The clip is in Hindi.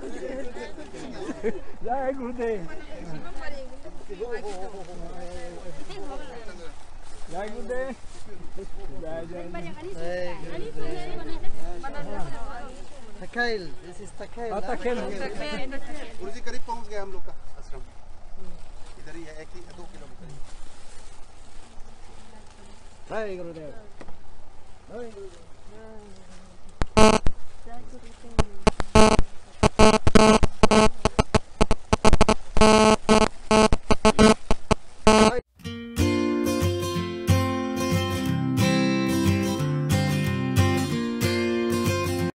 जय गुरुदेव। जय गुरुदेव। जय Takail, this is Takail. गुरुजी करीब पहुंच गए हम लोग का आश्रम। इधर ही है 2 किलोमीटर। जय गुरुदेव। जय गुरुदेव।